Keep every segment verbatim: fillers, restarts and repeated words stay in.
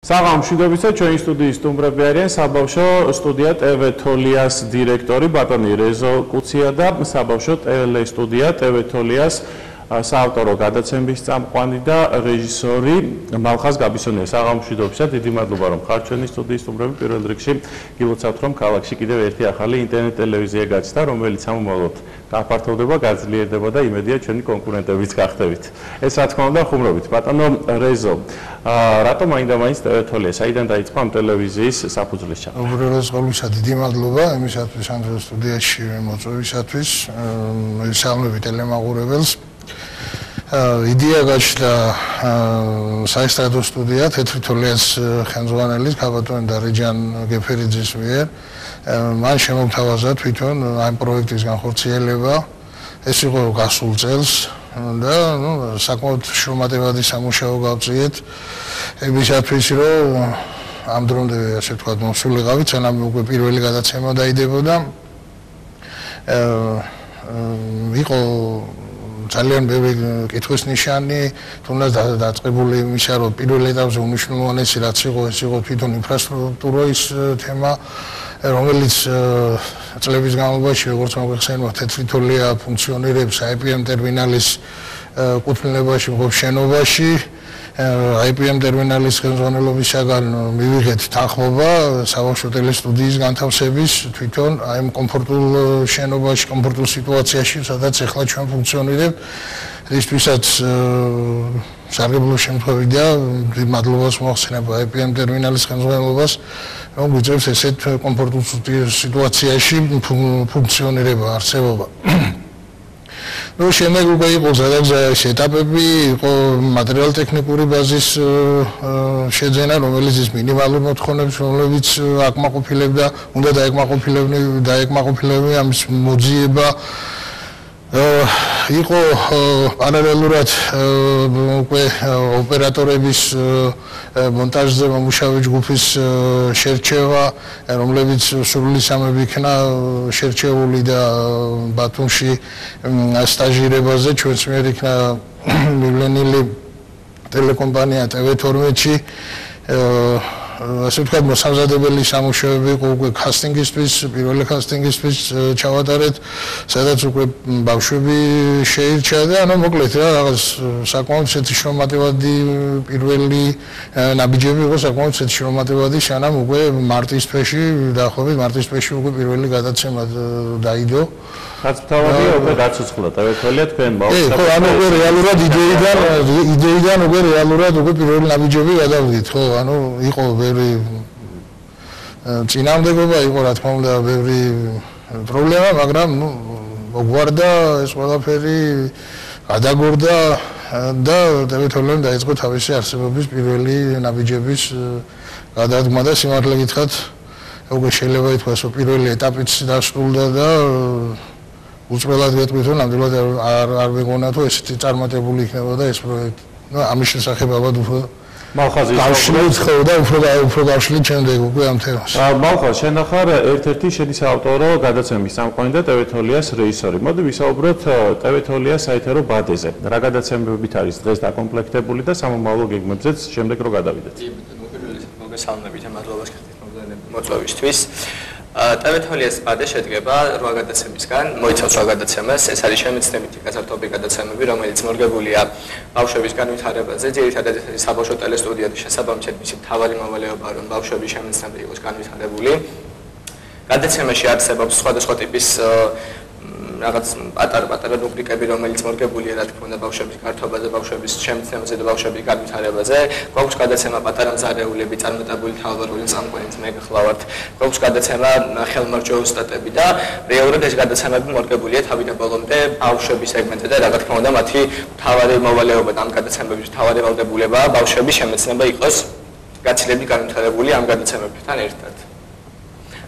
საღამოშიდობისა ჩვენი სტუდიის სტუმრები არიან საბავშვო სტუდია ტევ თოლიას დირექტორი ბატონი რეზო კუცია და საბავშვო ტელესტუდია ტევ თოლიას საავტორო გადაცემის წამყვანი და რეჟისორი მალხაზ გაბისონია. საღამოშიდობისა დიდი მადლობა რომ ხართ ჩვენი სტუდიის სტუმრები. პირველ რიგში გილოცავთ რომ ქალაქში კიდევ ერთი ახალი ინტერნეტ ტელევიზია გაჩნდა, რომელიც ამომავლოდ გაფართოვდება, გაძლიერდება და იმედია ჩვენი კონკურენტებიც გახდებით. ეს რა თქმა უნდა ხუმრობით. ბატონო რეზო, რატომ აინდა მაინც ტევ თოლია? საიდან დაიწყო ამ ტელევიზიის საფუძვლის ჩაყრა? უბრალოდ ყოველისა დიდი მადლობა იმისათვის ამ სტუდიაში მოწვევისათვის. მისამები ტელემაყურებელს. იდეა გაჩნდა საესტრადო სტუდია თეთრი თოლიას ხელმძღვანელის ქაბატონ და რეჯან გეფერიძის მიერ. მან შემოთავაზა თვითონ ამ პროექტის განხორციელება. ეს იყო გასულ წელს და ნუ საკმაოდ შრომატევადი სამუშაო გავწიეთ იმისათვის რომ ამ დრომდე ასე ვთქვათ მოსულიყავით, სანამ უკვე პირველი გადაცემა დაიდებოდა. იყო ძალიან ბევრი კითხვის ნიშანი, თუნდაც დაწყებული იმისა, რომ პირველ ეტაპზე უმნიშვნელოვანესი რაც იყო, ეს იყო თვითონ ინფრასტრუქტურის თემა, რომელიც წლების განმავლობაში, როგორც მოგვიხსენებთ, თეთრი თოლია ფუნქციონირებს აი პი ემ ტერმინალის კუთვნილებაში მყოფ შენობაში. აი პი ემ ტერმინალის ხელმძღვანელობისაგან მივიღეთ თანხმობა საბავშვო ტელესტუდიის განთავსების თვითონ აი ამ კომფორტულ შენობაში, კომფორტულ სიტუაციაში, სადაც ახლა ჩვენ ფუნქციონირებთ. ისთვისაც სარგებლო შემთხვევით და მადლობას მოახსენებ აი პი ემ ტერმინალის ხელმძღვანელობას, რომ გვიწევს ესეთ კომფორტულ სიტუაციაში ფუნქციონირება, არსებობა. ნუ შემდეგ უკვე იყო ზედაგზაის ეტაპები, იყო მატერიალ-ტექნიკური ბაზის შეძენა, რომელიც ის მინიმალურ მოთხოვნებს, რომლებიც აკმაყოფილებდა, უნდა დაეკმაყოფილებდა ამის მოძიება. იყო პარალელურად უკვე ოპერატორების მონტაჟზე მომუშავე ჯგუფის შერჩევა, რომლებიც სრული სამები იქნა შერჩეული და ბათუმში სტაჟირებაზე ჩვენს მიერ იქნა მივლენილი ტელეკომპანია ტევ თორმეტში. ასე ვთქვათ, მოსამზადებელი სამუშაოები იყო უკვე კასტინგისთვის, პირველი კასტინგისთვის ჩავატარეთ, სადაც უკვე ბავშვები შეირჩა და ანუ მოკლედ რა რაღაც საკმაოდ ისეთი შრომატევადი პირველი ნაბიჯები იყო საკმაოდ ისეთი შრომატევადი, სანამ უკვე მარტის თვეში დაახლოებით მარტის თვეში უკვე პირველი გადაცემა დაიდო. რაც თავადია უკვე გაცოცხლა ტევ თოლია თქვენ ბავშვებს. ხო, ანუ უკვე რეალურად იდეიდან იდეიდან უკვე რეალურად უკვე პირველი ნაბიჯები გადავიდით, ხო, ანუ იყო ბევრი წინამდებობა, იყო რა თქმა უნდა ბევრი პრობლემა, მაგრამ ნუ მოგვარდა ეს ყველაფერი, გადაგორდა და ტევ თოლიამ დაიწყო თავისი არსებობის პირველი ნაბიჯების გადადგმა და სიმართლე გითხრათ, უკვე შეიძლება ითქვას, რომ პირველი ეტაპიც დასრულდა და უწველად გეტყვით, რომ ნამდვილად არ არ ვეღონა თუ ესეთი წარმატებული იქნებოდა ეს პროექტი. ნუ ამის შესახებ ალბათ უფრო მალხაზი გავშლით ხო და უფრო უფრო გავშლით შემდეგ უკვე ამ თემას. მალხაზ, შენ ახარ ერთ-ერთი შენი საავტორო გადაცემის წამყვანი და ტევ თოლიას რეჟისორი. მოდი ვისაუბროთ ტევ თოლიას საეთერო ბადეზე. რა გადაცემებით არის დღეს დაკომპლექტებული და სამომავლო გეგმებზეც შემდეგ რო გადავიდეთ. მოგესალმებით, მადლობა მოწვევისთვის. ტევ თოლიას ბადე შედგება რვა გადაცემისგან, მოიცავს რვა გადაცემას. ეს არის შემეცნებითი გაზრდობი გადაცემები, რომელიც მორგებულია ბავშვების განვითარებაზე, ძირითადად ეს საბავშვო ტელესტუდია და შესაბამისად მისი მთავარი მოვალეობა, რომ ბავშვების შემეცნება იყოს განვითარებული. გადაცემაში არსებობს სხვადასხვა ტიპის რაღაც პატარ-პატარა რუბრიკები, რომელიც მორგებულია რა თქმა უნდა ბავშვების გართობაზე, ბავშვების შემეცნებაზე და ბავშვების განვითარებაზე. გვაქვს გადაცემა პატარა მზარეულები, წარმატებული თავდარული წამყვანით მე გახლავართ. გვაქვს გადაცემა ხელმარჯვეულ სტატები და რეალურად ეს გადაცემები მორგებულია თავიდან ბოლომდე ბავშვების სეგმენტზე და რა თქმა უნდა მათი მთავარი მოვალეობა და ამ გადაცემების მთავარი ვალდებულებაა ბავშვების შემეცნება იყოს გაცილებით განვითარებული ამ გადაცემებთან ერთად.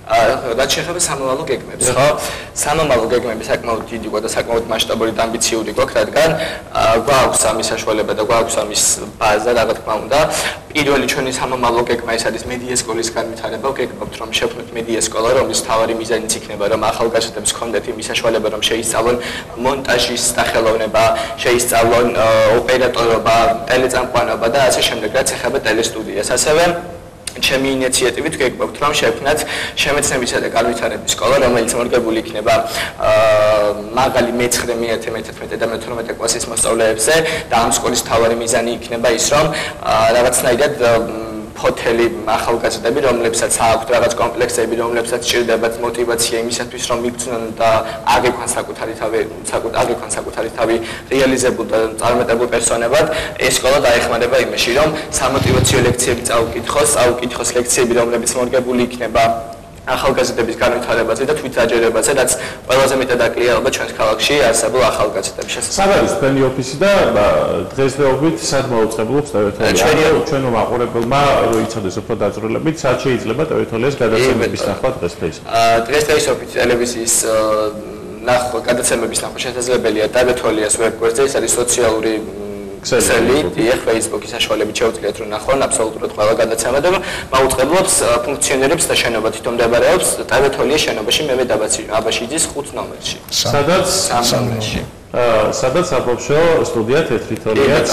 რაც შეეხება სამომავლო გეგმებს, ხო? სამომავლო გეგმები საკმაოდ დიდი გქონდა და საკმაოდ მასშტაბური და ამბიციური გვაქვს, რადგან გვაქვს ამის საშუალება და გვაქვს ამის ბაზა, რა თქმა უნდა. პირველი ჩვენი სამომავლო გეგმა ეს არის მედია სკოლის განვითარება. ვგეგმობთ, რომ შევქმნით მედია სკოლა, რომლის მთავარი მიზანიც იქნება, რომ ახალგაზრდებს ჰქონდეთ იმის საშუალება, რომ შეისწავლონ მონტაჟის სახელოვნება, შეისწავლონ ოპერატორობა, ტელეწამყვანობა და ასე შემდეგ, რაც ეხება ტელესტუდიას. ასევე ჩემი ინიციატივით ვგეგმობთ, რომ შევქმნათ შემეცნებისა და განვითარების სკოლა, რომელიც მორგებული იქნება მაღალი მეცხრე, მეათე, მეთერთმეტე და მეთორმეტე კლასის მოსწავლეებზე და ამ სკოლის მთავარი მიზანი იქნება ის, რომ რაღაცნაირად ფოთელი ახალგაზრდები, რომლებსაც აქვთ რაღაც კომპლექსები, რომლებსაც სჭირდებათ мотиваცია იმისათვის, რომ მიგწნონ და აგექვან საკუთარი თავი, აგექვან საკუთარი თავი რეალიზებულ და წარმატებულ პერსონებად, ეს სკოლა დაეხმარება იმაში, რომ სამოტივაციო ლექციები წაუკითხოს, წაუკითხოს ლექციები, რომლებიც მორგებული იქნება ახალგაზრდების განვითარებაზე და თვითდაჯერებაზე, რაც ყველაზე მეტად აკლია ჩვენს ქალაქში არსებულ ახალგაზრდებს შესაძლოა. სად არის თქვენი ოფისი და დღესდღეობით სად მოუწყებლობს ტევეთოლია? ჩვენო მაყურებელმა რო იცოდეს უფრო დაწვრილებით, სად შეიძლება ტევეთოლიას გადაცემების ნახვა დღესდღეობით? დღესდღეობით ტელევიზიის ნახვა, გადაცემების ნახვა შესაძლებელია ტევეთოლიას ვებგვერდზე, ეს არის სოციალური ქსელი, დიახ, Facebook-ის საშუალებით შეუძლიათ რომ ნახონ აბსოლუტურად ყველა გადაცემა და მაუწყებლობს ფუნქციონირებს და შენობა თვითონ მდებარეობს ტევეთოლიას შენობაში მევე აბაშიძის ხუთ ნომერში. სადაც სამ ნომერში. სადაც საბავშვო სტუდია თეთრითოლიაც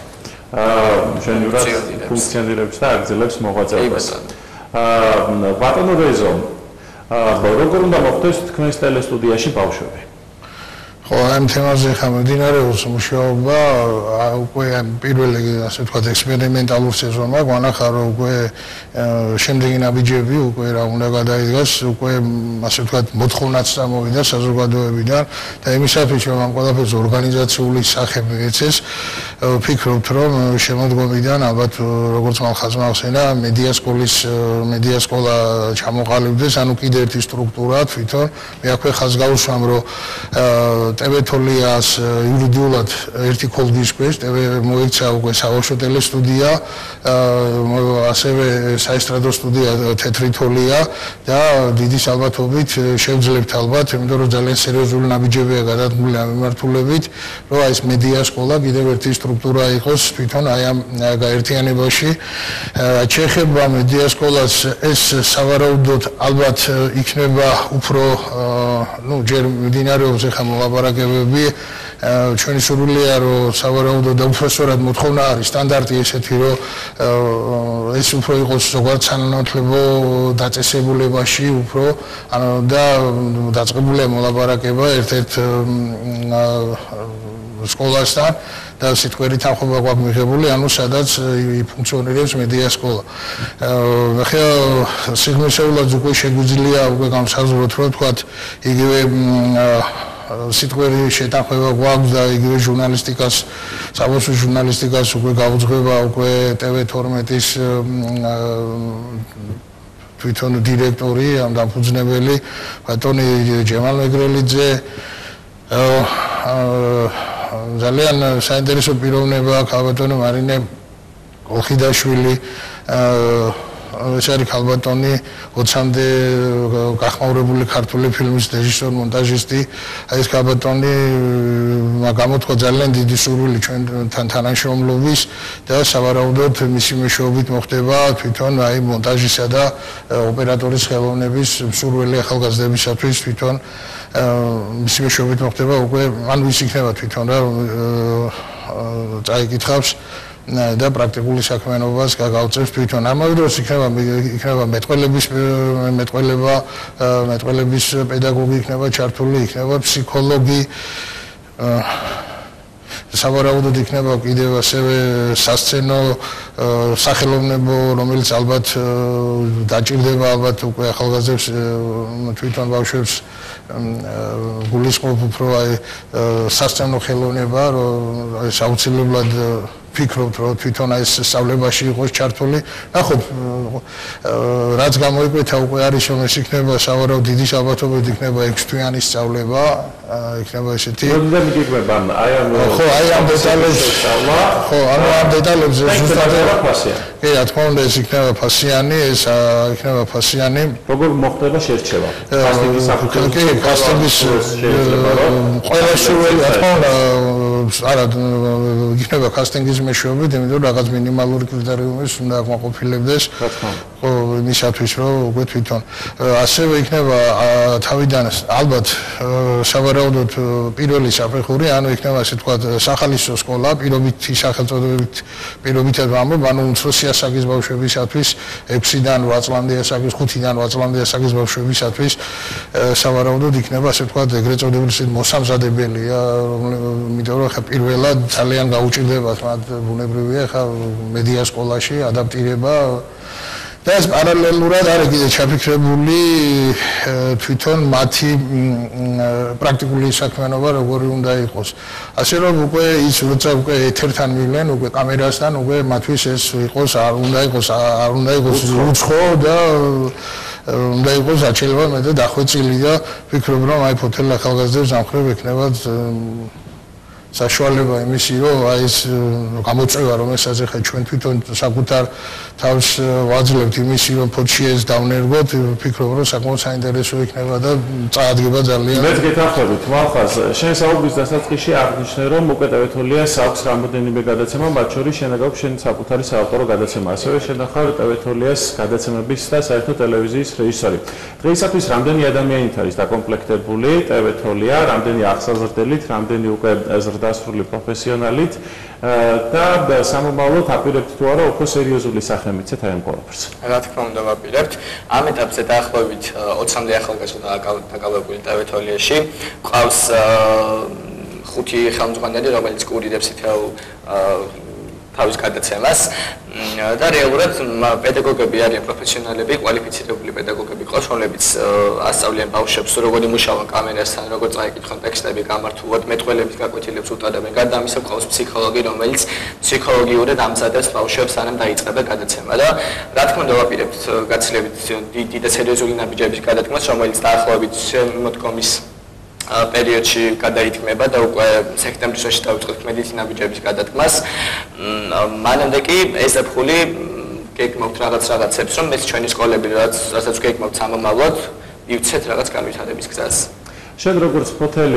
ჟენიურად ფუნქციონირებს და აგრძელებს მოღვაწეობას. ბატონო რეზო, როგორ უნდა მოხდეს თქვენს ტელესტუდიაში ბავშვები? ხო, ამ თემაზე ხა მიმდინარეობს მუშაობა, უკვე პირველი, ასე ვთქვათ, ექსპერიმენტალურ სეზონმა, გვანახა რომ უკვე შემდეგი ნაბიჯები უკვე რა უნდა გადაიდგას, უკვე ასე ვთქვათ, მოთხოვნაც წამოვიდა საზოგადოებიდან და იმისათვის რომ ამ ყველაფერს ორგანიზაციული სახე მიეცეს, ვფიქრობთ, რომ შემოდგომიდან ალბათ როგორც მალხაზმა ახსენა, მედია სკოლის მედია სკოლა ჩამოყალიბდეს, ანუ კიდევ ერთი სტრუქტურა თვითონ, მე აქვე ხაზს გავუსვამ, რომ ტევეთოლიას იურიდიულად ერთი კოლგის ქვეშ მოექცა უკვე საბავშვო ტელესტუდია, ასევე საესტრადო სტუდია თეთრითოლია და დიდი ალბათობით შევძლებთ ალბათ, იმიტომ რომ ძალიან სერიოზული ნაბიჯებია გადადგმული ამ მიმართულებით, რომ აი ეს მედია სკოლა კიდევ ერთი სტრუქტურა იყოს თვითონ აი ამ გაერთიანებაში. შეეხება მედია სკოლას, ეს სავარაუდოდ ალბათ იქნება უფრო ну, ჯერ მიმდინარეობს ახლა მოლაპარაკებები, ჩვენი სურვილია რომ სავარაუდოდ და უბრალოდ მოთხოვნა არის სტანდარტი ესეთი რომ ეს უფრო იყოს ზოგადად სანანათლებლო დაწესებულებაში უფრო და დაწყებულია მოლაპარაკება ერთ-ერთ სკოლასთან და სიტყვერი თანხმობა გვაქვს მიღებული, ანუ სადაც ფუნქციონირებს მედია სკოლა. ახლა სიგნალისეულად უკვე შეგვიძლია უკვე გამსაზრდოთ, რომ თქვათ იგივე სიტყვერი შეთანხმება გვაქვს და იგივე ჟურნალისტიკას, საბავშვო ჟურნალისტიკას უკვე გაუძღვება უკვე ტევეთორმეტის თვითონ დირექტორი, ამ დამფუძნებელი ბატონი ჯემალ მეგრელიძე. ძალიან საინტერესო პიროვნება აქვს ბატონი მარინე კოლხიდაშვილი, ეს არის ქალბატონი ოცამდე გახმაურებული ქართული ფილმის რეჟისორი, მონტაჟისტი. აი ეს ქალბატონი გამოთქვა ძალიან დიდი სურვილი ჩვენთან თანამშრომლობის და სავარაუდოდ მისი მეშვეობით მოხდება თვითონ აი მონტაჟისა და ოპერატორის ხელოვნების სურვილი ახალგაზრდებისათვის თვითონ მისი მეშვეობით მოხდება უკვე ან ვის იქნება თვითონ რა წაიკითხავს და პრაქტიკული საქმიანობას გაგავწევს თვითონ. ამავე დროს იქნება იქნება მეტყველების მეტყველება, მეტყველების პედაგოგი იქნება ჩართული, იქნება ფსიქოლოგი. სავარაუდოდ იქნება კიდევ ასევე სასცენო სახელოვნებო, რომელიც ალბათ დაჭირდება ალბათ უკვე ახალგაზრდებს თვითონ ბავშვებს გულისხმობ უფრო აი სასცენო ხელოვნება, რომ აი საუცილებლად ფიქრობთ რომ თვითონ ეს სწავლებაში იყოს ჩართული. ნახოთ რაც გამოიკვეთა უკვე არის რომ ეს იქნება სავარაუდოდ დიდი ალბათობით იქნება ექვსი თვიანი სწავლება, იქნება ესეთი. როდესაც მიგიკვება აი ამ ხო, აი ამ დეტალებს ხო, ანუ ამ დეტალებს ზუსტად ფასია. კი, რა თქმა უნდა ეს იქნება ფასიანი, ეს იქნება ფასიანი. როგორ მოხდება შერჩევა? კასტინგის საფუძველზე. კი, კასტინგის ყველა სურვილი, რა თქმა უნდა, არა იქნება კასტინგის მეშვეობით, იმიტომ რომ რაღაც მინიმალური კრიტერიუმის უნდა აკმაყოფილებდეს. რა თქმა უნდა. ხო, იმისათვის რომ უკვე თვითონ ასევე იქნება თავიდან ალბათ სავარაუდოდ პირველი საფეხური, ანუ იქნება ასე თქვა სახალისო სკოლა, პირობითი სახელწოდებით პირობითად ვამბობ, ანუ უმცროსი ასაკის ბავშვებისათვის ექვსიდან რვა წლამდე ასაკის, ხუთიდან რვა წლამდე ასაკის ბავშვებისათვის სავარაუდოდ იქნება ასე თქვა ეგრეთ წოდებული მოსამზადებელია, იმიტომ რომ ხა პირველად ძალიან გაუჭირდებათ მათ ბუნებრივია ხა მედია სკოლაში ადაპტირება და ეს პარალელურად არის კიდე ჩაფიქრებული თვითონ მათი პრაქტიკული საქმიანობა როგორი უნდა იყოს. ასე რომ უკვე ის როცა უკვე ეთერთან მივლენ, უკვე კამერასთან, უკვე მათთვის ეს იყოს არ უნდა იყოს არ უნდა იყოს უცხო და უნდა იყოს აჩელება მე და დახვეწილი და ვფიქრობ რომ აი ფოთელ ახალგაზრდებს ამხრებ ექნებათ საშუალება იმისი რომ აი ეს გამოწვევა რომ ეს ასე ხა ჩვენ თვითონ საკუთარ თავს ვაძლევთ იმისი რომ ფოთში ეს დავნერგოთ ვფიქრობ რომ საკმაოდ საინტერესო იქნება და წაადგება ძალიან მეც გეთანხმებით მალხაზ შენ საუბრის დასაწყისში აღნიშნე რომ უკვე ტევეთოლიას აქვს რამოდენიმე გადაცემა მათ შორის შენ აქვს შენ საკუთარი საავტორო გადაცემა ასევე შენ ახარ ტევეთოლიას გადაცემების და საერთო ტელევიზიის რეჟისორი დღეისათვის რამდენი ადამიანით არის დაკომპლექტებული ტევეთოლია რამდენი ახსაზრდელით რამდენი უკვე დასრული პროფესიონალით და სამომავლოდ აპირებთ თუ არა უფრო სერიოზული სახე მიცეთ აი ამ ყველაფერს. რა თქმა უნდა ვაპირებთ. ამ ეტაპზე დაახლოებით ოცამდე ახალგაზრდა დაკავებული ტევეთოლიაში ყავს ხუთი ხელმძღვანელი რომელიც კურირებს ითეულ თავის გადაცემას და რეალურად პედაგოგები არიან პროფესიონალები, კვალიფიცირებული პედაგოგები ყავს, რომლებიც ასწავლიან ბავშვებს როგორ იმუშავონ კამერასთან, როგორ წაიკითხონ ტექსტები, გამართულად მეტყველების გაკვეთილებს უტარებენ. გარდა ამისა ყავს ფსიქოლოგი, რომელიც ფსიქოლოგიურად ამზადებს ბავშვებს სანამ დაიწყება გადაცემა და რა თქმა უნდა ვაპირებთ გაცილებით დიდი და სერიოზული ნაბიჯების გადადგმას, რომელიც დაახლოებით შემოდგომის პერიოდში გადაითქმება და უკვე სექტემბრის შუაში დავიწყოთ მედიცინის ნაბიჯების გადადგმას. მანამდე კი ესაფხული გეკმობთ რაღაც რაღაცებს, რომ ეს ჩვენი სკოლები რაც რასაც გეკმობთ სამომავლოდ, მივცეთ რაღაც განვითარების გზას. შენ როგორც ფოთელი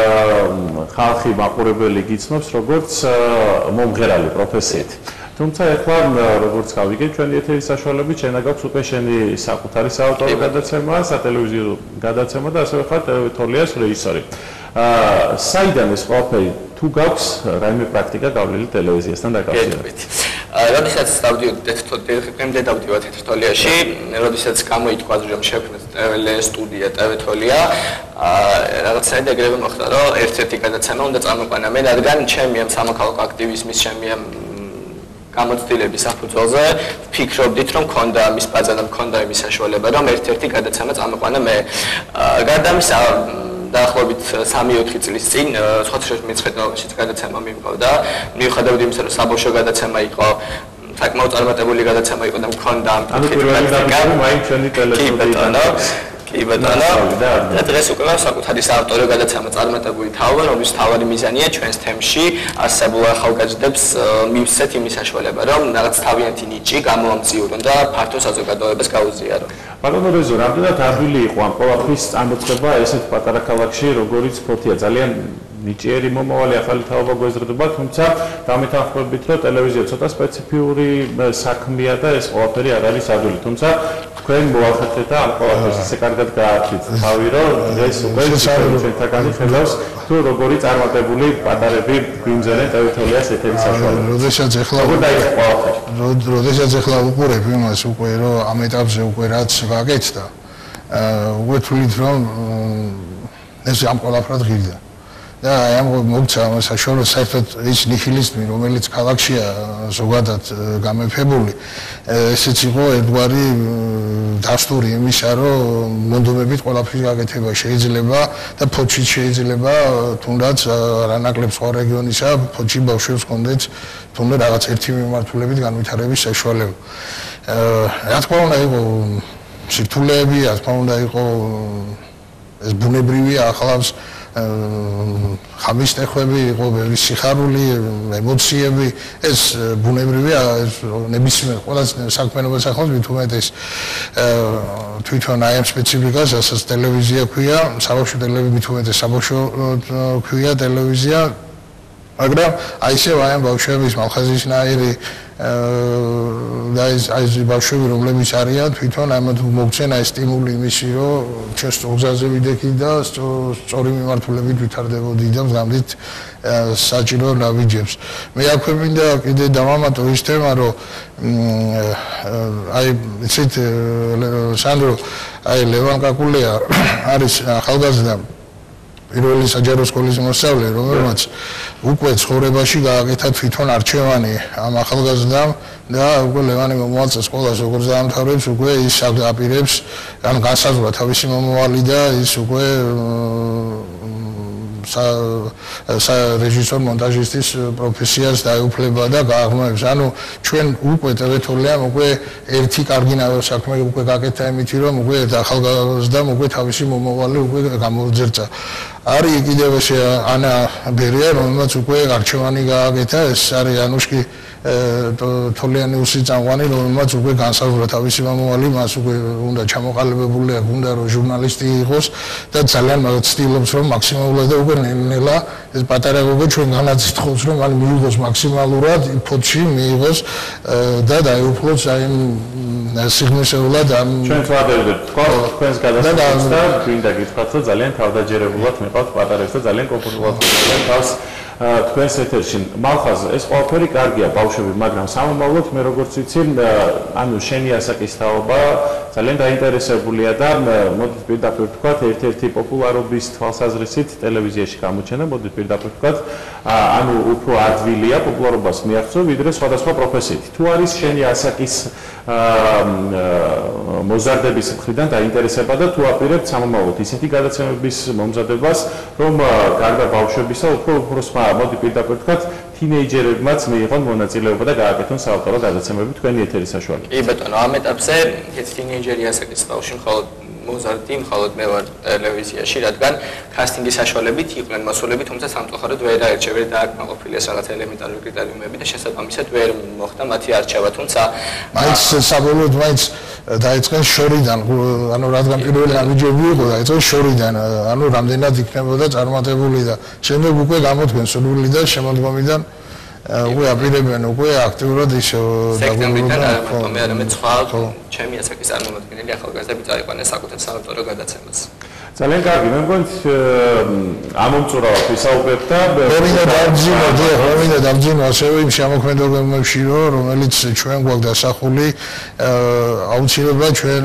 ხალხი მაყურებელი გიცნობს, როგორც მომღერალი პროფესიით. თუმცა ახლა როგორც გავიგე ჩვენი ეთერის საშუალებით შენ გაქვს უკვე შენი საკუთარი საავტორო გადაცემა, სატელევიზიო გადაცემა და ასევე ხარ ტევეთოლიას რეჟისორი. აა საიდან ეს ყველაფერი თუ გაქვს რაიმე პრაქტიკა გავლილი ტელევიზიასთან დაკავშირებით? როდესაც დავდივართ ტევეთოლიაში, როდესაც გამოითქვა რომ შევქმნათ ტელესტუდია ტევეთოლია, რაღაცაირად ეგრევე მოხდა რომ ერთ-ერთი გადაცემა უნდა წამოყვანა მე, რადგან ჩემი ამ სამოქალაქო აქტივიზმის ჩემი ამ გამოცდილების საფუძველზე ვფიქრობდით რომ მქონდა ამის ბაზა და მქონდა იმის საშუალება რომ ერთ-ერთი გადაცემა წამოყვანა მე. გარდა ამისა დაახლოებით სამი-ოთხი წლის წინ ხუთშაბათის მეცხრეობაში გადაცემა მიმყავდა. მიუხედავად იმისა რომ საბავშვო გადაცემა იყო საკმაოდ წარმატებული გადაცემა იყო და მქონდა ამ პირველი გადაცემა მაინც ჩვენი ტელესტუდია კი ბატონო და დღეს უკვე საკუთარი საავტორო გადაცემა წარმატებული თავა რომლის თავარი მიზანია ჩვენს თემში არსებულ ახალგაზრდებს მივცეთ იმის საშუალება რომ რაღაც თავიანთი ნიჭი გამოამწივრონ და ფართო საზოგადოებას გაუზიარონ. ბატონო რეზო, რამდენად ადვილი იყო ამ ყველაფრის წამოწყება ესეთ პატარა ქალაქში როგორიც ფოთია ძალიან ნიჭიერი მომავალი ახალი თაობა გვეზრდება, თუმცა დამეთანხმებით რომ ტელევიზია ცოტა სპეციფიური საქმეა და ეს ყველაფერი არ არის ადვილი, თუმცა თქვენ მოახერხეთ და ამ ყველაფერს ისე კარგად გააკეთეთ თავი რომ დღეს უკვე ჩვენთაგანი ხედავს თუ როგორი წარმატებული პატარები გვიმზერენ ტევეთოლიას ეთერის საშუალებით. როდესაც ახლა როდესაც ახლა უყურებ იმას უკვე რომ ამ ეტაპზე უკვე რაც გაკეთდა, უკვე თვლით რომ ეს ამ ყველაფრად ღირდა. და აი ამ მოგცა საშუალო საერთოდ ის ნიჰილიზმი რომელიც ქალაქშია ზოგადად გამეფებული ესეც იყო ერთგვარი დასტური იმისა რომ მონდომებით ყველაფრის გაკეთება შეიძლება და ფოჩით შეიძლება თუნდაც რანაკლებ სხვა რეგიონისა ფოჩი ბავშვებს ჰქონდეთ თუნდაც რაღაც ერთი მიმართულებით განვითარების საშუალება რა თქმა უნდა იყო სირთულეები რა თქმა უნდა იყო ეს ბუნებრივი ახლავს ხამის ტეხვები იყო ბევრი სიხარული ემოციები ეს ბუნებრივია ეს ნებისმიერ ყველა საქმიანობას ახლავს მით უმეტეს თვითონ აი ამ სპეციფიკას ასაც ტელევიზია ქვია საბავშვო ტელევიზია მით უმეტეს საბავშვო ქვია ტელევიზია მაგრამ აი ესე აი ამ ბავშვების მალხაზისნაირი და ეს აი ბავშვები რომლებიც არიან თვითონ ამათ მოგცენ აი სტიმული იმისი რომ ჩვენ სწორგზაზე ვიდექი და სწორი მიმართულებით ვითარდებოდი და მგამდით საჭირო ნაბიჯებს მე აქვე მინდა კიდე დავამატო ის თემა რომ აი იცით სანდრო აი ლევან კაკულია არის ახალგაზრდა პირველი საჯარო სკოლის მოსწავლე რომელმაც უკვე ცხოვრებაში გააკეთა თვითონ არჩევანი ამ ახალგაზრდამ და უკვე ლევანი მოაწყო სკოლას როგორც დაამთავრებს უკვე ის აპირებს ან განსაზღვრა თავისი მომავალი და ის უკვე სა რეჟისორ მონტაჟისტის პროფესიას დაეუფლება და გააღრმავებს. ანუ ჩვენ უკვე ტელეთოლიამ უკვე ერთი კარგი საქმე უკვე გაკეთა იმითი რომ უკვე ახალგაზრდამ უკვე თავისი მომავალი უკვე გამოძერწა. არის კიდევ ესე ანა ბერია რომელმაც უკვე არჩევანი გააკეთა ეს არის ანუშკი თოლიანი უსიწამყვანი რომელმაც უკვე განსაზღვრა თავისი მომავალი მას უკვე უნდა ჩამოყალიბებული აქვს უნდა რომ ჟურნალისტი იყოს და ძალიან ცდილობს რომ მაქსიმალურად და უკვე ნელა ეს პატარა გოგო ჩვენ განაცდიხობს რომ მან მიიღოს მაქსიმალურად ფოთში მიიღოს და დაეუფლოს აი სიგნისეულად ამ ჩვენ ვადევთ თქვა თქვენს გადასახადს და გვინდა გითხრათ რომ ძალიან თავდაჯერებულად მეყავთ პატარებს და ძალიან კომფორტულად თავს თქვენს ეთერში მალხაზ ეს ყველაფერი კარგია ბავშვები მაგრამ სამომავლოდ მე როგორც ვიცი ანუ შენი ასაკისთაობა ძალიან დაინტერესებულია და მოდით პირდაპირ ვთქვათ ერთ-ერთი პოპულარობის თვალსაზრისით ტელევიზიაში გამოჩენა მოდით პირდაპირ ვთქვათ ანუ უფრო ადვილია პოპულარობას მიაღწევ ვიდრე სხვადასხვა პროფესიით თუ არის შენი ასაკის მოზარდების მხრიდან დაინტერესება და თუ აპირებთ სამომავლოდ ისეთი გადაცემების მომზადებას რომ გარდა ბავშვებისა უფრო უფრო სხვა მოდი პირდაპირ ვთქვათ თინეიჯერებმაც მიიღონ მონაწილეობა და გააკეთონ საავტორო გადაცემები თქვენი ეთერის საშუალებით. კი ბატონო, ამ ეტაპზე ეს თინეიჯერი ასაკის ბავშვი მხოლოდ მოზარდი, მხოლოდ მე ვარ ტელევიზიაში, რადგან კასტინგის საშუალებით იყვნენ მოსულები, თუმცა სამწუხაროდ ვერ აერჩევენ და აკმაყოფილი ეს რაღაც ელემენტარული კრიტერიუმები და შესაბამისად ვერ მოხდა მათი არჩევა, თუმცა მაინც საბოლოოდ მაინც დაიწყეს შორიდან, ანუ რადგან პირველი ნაბიჯები იყო, დაიწყეს შორიდან, ანუ რამდენად იქნებოდა წარმატებული და შემდეგ უკვე გამოდგენ სრული და შემოდგომიდან უკვე აპირებენ უკვე აქტიურად ის დაგვრჩება და მე არამედ სხვა ჩემი ასაკის წარმომადგენელი ახალგაზრდები წაიყვანეს საკუთარ საავტორო გადაცემას. ძალიან კარგი, მე მგონი ამომწურავად ვისაუბრებთ და მინდა დავძინო, მინდა დავძინო ასევე იმ შემოქმედებებში, რომელიც ჩვენ გვაქვს დასახული, აუცილებლად ჩვენ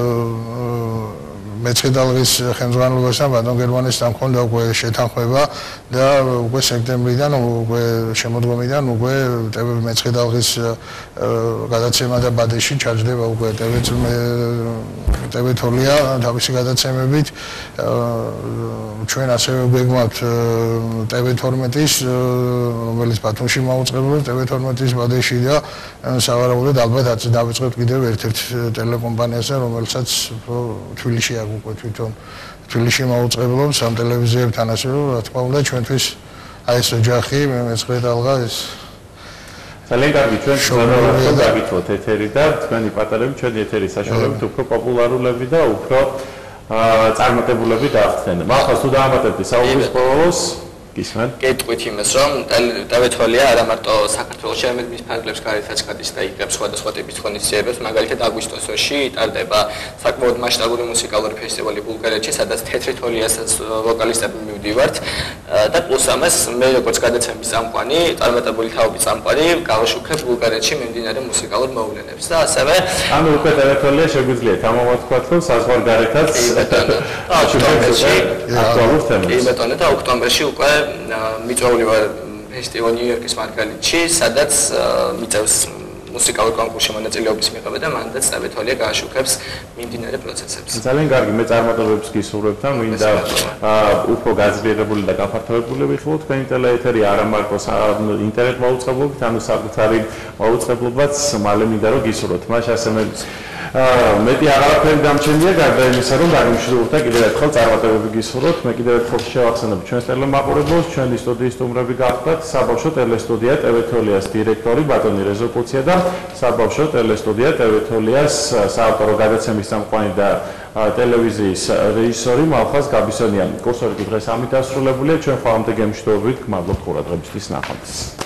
მეცხრე ტალღის ხელმძღვანელობასთან ბატონ გერმანესთან მქონდა უკვე შეთანხმება და უკვე სექტემბრიდან უკვე შემოდგომიდან უკვე მეცხრე ტალღის გადაცემა და ბადეში ჩაჯდება უკვე ტელეთოლია თავისი გადაცემებით ჩვენ ასევე გვეგმავთ ტელეთორმეტის რომელიც ბათუმში მაუწყებლობს ტელეთორმეტის ბადეში და სავარაუდოდ ალბათ დავიწყებთ კიდევ ერთ-ერთ ტელეკომპანიასთან რომელსაც თბილისში აქვს უკვე თვითონ თბილისში მაუწყებლობს ამ ტელევიზიებთან ასე რომ რა თქმა უნდა ჩვენთვის აი ეს ოჯახი მეცხრე ტალღა ეს ძალიან კარგი ჩვენ ზოგადად გაგითხოვთ ეთერი და თქვენი პატარები ჩვენი ეთერის საშუალებით უფრო პოპულარულები და უფრო წარმატებულები დაახსნენ. მახლა თუ დაამატებთ საუბრის ბოლოს გისმენთ? გეტყვით იმას რომ ტელეთოლია არა მარტო საქართველოში არამედ მის ფარგლებს გარეთაც გადის და იღებს სხვადასხვა ტიპის ღონისძიებებს, მაგალითად აგვისტოსში ტარდება საკმაოდ მასშტაბური მუსიკალური ფესტივალი ბულგარეთში, სადაც თეთრი თოლიასაც ვოკალისტები მივდივართ და პლუს ამას მე როგორც გადაცემის წამყვანი, წარმატებული თაობის წამყვანი გავაშუქებ ბულგარეთში მიმდინარე მუსიკალურ მოვლენებს და ასევე ანუ უკვე ტელეთოლია შეგვიძლიათ ამოვათქვათ რომ საზღვარგარეთაც აქტუალურ თემებს. კი ბატონო და ოქტომბერში უკვე მიწვეული ვარ ფესტივალ ნიუ-იორკის მარგალიტში, სადაც მიწევს მუსიკალური კონკურსში მონაწილეობის მიღება და მანდაც წავეთვალია გააშუქებს მიმდინარე პროცესებს. ძალიან კარგი, მე წარმატებებს გისურვებ და მინდა უფრო გაძლიერებული და გაფართოებული ვიხილოთ თქვენი ტელეეთერი არა მარტო ინტერნეტ მაუწყებლობით, ანუ საკუთარი მაუწყებლობაც მალე მინდა რომ გისურვოთ. მას ასე მე მეტი აღარაფერი დამჩენია გარდა იმისა, რომ დაგიმშვიდობთ და კიდევ ერთხელ წარმატებები გისურვოთ. მე კიდევ ერთხელ შევახსენებ ჩვენს ტელემაყურებელს, ჩვენი სტუდიის სტუმრები გახლდათ საბავშვო ტელესტუდია ტევეთოლიას დირექტორი ბატონი რეზო კუცია და საბავშვო ტელესტუდია ტევეთოლიას საავტორო გადაცემის წამყვანი და ტელევიზიის რეჟისორი მალხაზ გაბისონია. კურსორი დღეს ამით დასრულებულია. ჩვენ ხვალამდე გემშვიდობებით, გმადლობთ ყურადღებისთვის. ნახვამდის.